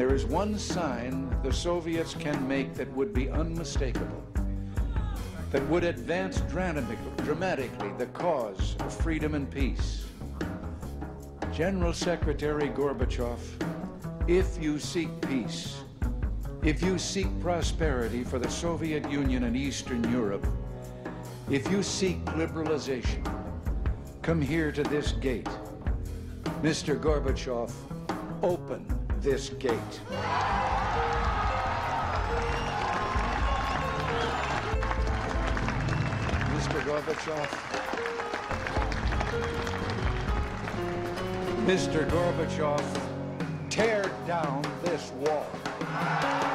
There is one sign the Soviets can make that would be unmistakable, that would advance dramatically the cause of freedom and peace. General Secretary Gorbachev, if you seek peace, if you seek prosperity for the Soviet Union and Eastern Europe, if you seek liberalization, come here to this gate. Mr. Gorbachev, open this gate. Mr. Gorbachev, Mr. Gorbachev, tear down this wall.